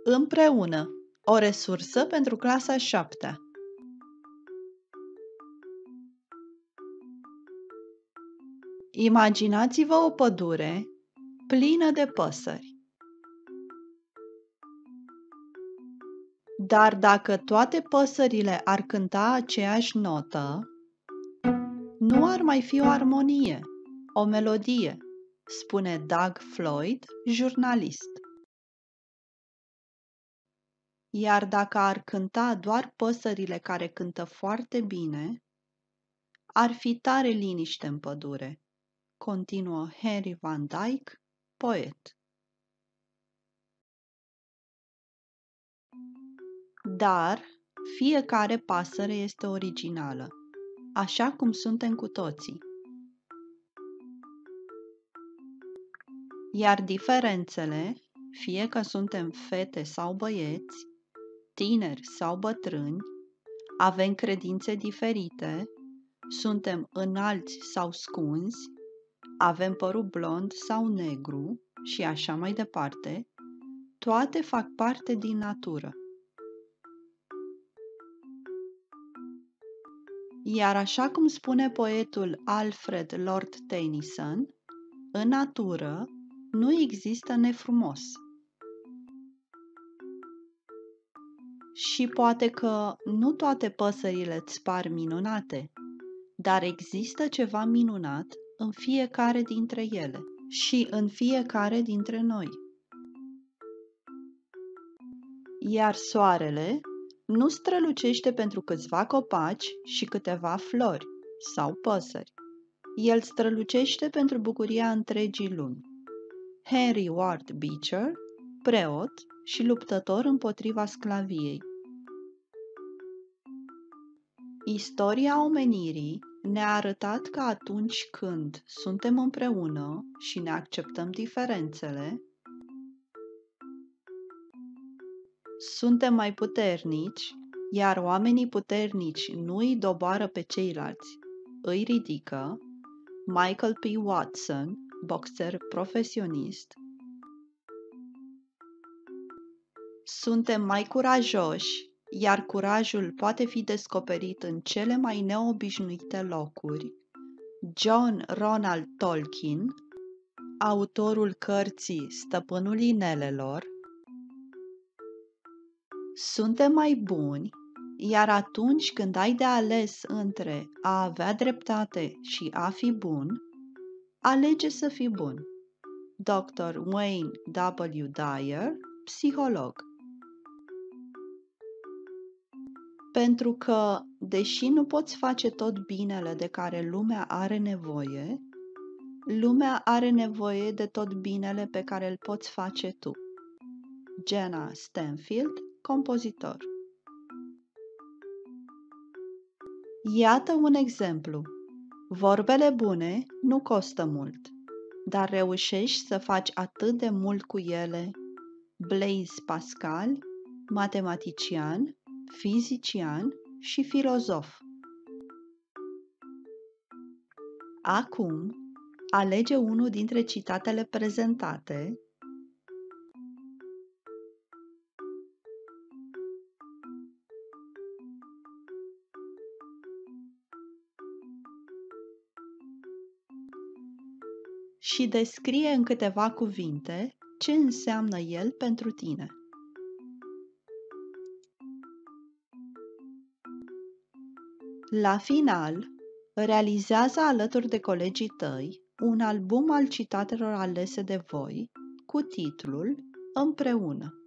Împreună, o resursă pentru clasa a 7-a. Imaginați-vă o pădure plină de păsări. Dar dacă toate păsările ar cânta aceeași notă, nu ar mai fi o armonie, o melodie, spune Doug Floyd, jurnalist. Iar dacă ar cânta doar păsările care cântă foarte bine, ar fi tare liniște în pădure, continuă Henry Van Dyke, poet. Dar fiecare pasăre este originală, așa cum suntem cu toții. Iar diferențele, fie că suntem fete sau băieți, tineri sau bătrâni, avem credințe diferite, suntem înalți sau scunzi, avem părul blond sau negru și așa mai departe, toate fac parte din natură. Iar așa cum spune poetul Alfred Lord Tennyson, în natură nu există nefrumos. Și poate că nu toate păsările îți par minunate, dar există ceva minunat în fiecare dintre ele și în fiecare dintre noi. Iar soarele nu strălucește pentru câțiva copaci și câteva flori sau păsări. El strălucește pentru bucuria întregii lumi. Henry Ward Beecher, preot și luptător împotriva sclaviei. Istoria omenirii ne-a arătat că atunci când suntem împreună și ne acceptăm diferențele, suntem mai puternici, iar oamenii puternici nu îi doboară pe ceilalți, îi ridică. Michael P. Watson, boxer profesionist. Suntem mai curajoși, iar curajul poate fi descoperit în cele mai neobișnuite locuri. John Ronald Tolkien, autorul cărții Stăpânul Inelelor. Suntem mai buni, iar atunci când ai de ales între a avea dreptate și a fi bun, alege să fii bun. Dr. Wayne W. Dyer, psiholog. Pentru că, deși nu poți face tot binele de care lumea are nevoie, lumea are nevoie de tot binele pe care îl poți face tu. Jenna Stanfield, compozitor. Iată un exemplu. Vorbele bune nu costă mult, dar reușești să faci atât de mult cu ele. Blaise Pascal, matematician, fizician și filozof. Acum, alege unul dintre citatele prezentate și descrie în câteva cuvinte ce înseamnă el pentru tine. La final, realizează alături de colegii tăi un album al citatelor alese de voi cu titlul Împreună.